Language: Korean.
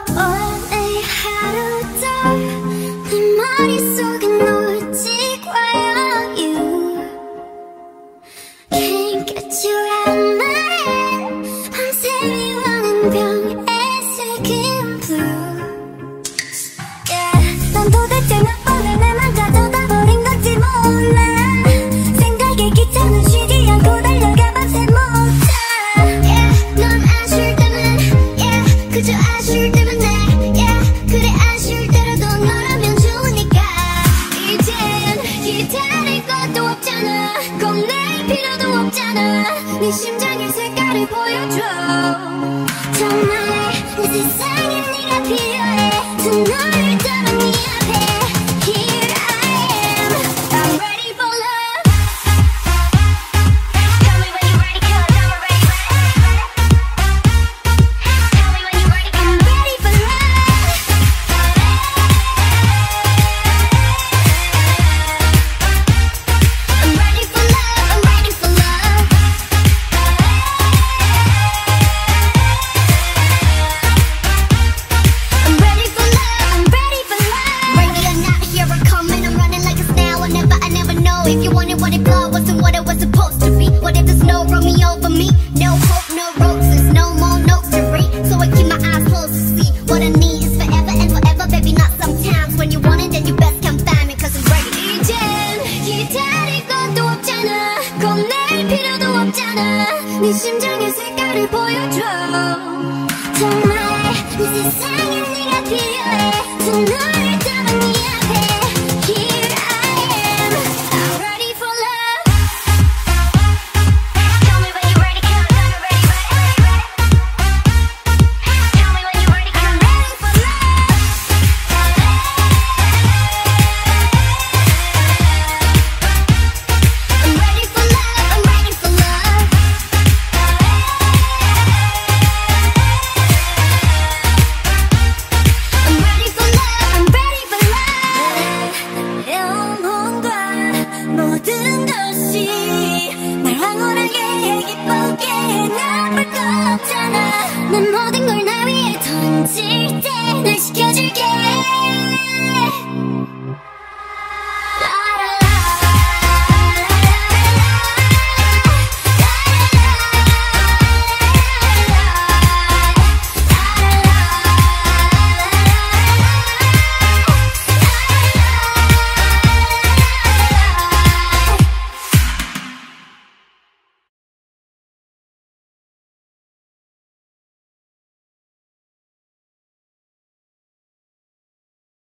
오늘 하루도 내 머릿속엔 오직 와요 you Can't get you out of my head 밤새 미워하는 병의 색은 blue Yeah 넌 도대체 몇 번을 내만 가져다 버린 건지 몰라 생각에 기차는 쉬지 않고 달려가 밤새 못자 Yeah 넌 아쉬울 때만 Yeah 그저 아쉬울 때만 그래 아쉬울 때라도 너라면 좋으니까 이젠 기다릴 것도 없잖아 겁낼 필요도 없잖아 네 심장의 색깔을 보여줘 정말 내 세상에 네가 필요해 두 너를 담아 네 앞에 Here I am I'm ready for love Tell me when you're ready cause I'm ready Tell me when you're ready cause I'm ready for love I'm ready for love I'm ready for love I'm ready for love I'm ready for love Ready or not here I come and I'm running like a snail I never know if you wanted what it blow wasn't what it was supposed to be what if there's no Romeo for me no hope no roses no more notes to read so I keep my eyes closed to see what I need is forever and forever baby not sometimes when you want it then you best come find me cause I'm ready 이젠 기다릴 것도 없잖아 겁낼 필요도 없잖아 네 심장의 색깔을 보여줘 정말 내 세상에 네가 필요해 두 너를 담아 네 앞에 Here I am I'm ready for love Tell me when you're ready cause I'm ready Tell me when you're ready cause I'm ready for love I'm ready for love I'm ready for love I'm ready for love I'm ready for love 영혼과 모든 것이 날 황홀하게 기쁘게 나쁠 거 없잖아 내 모든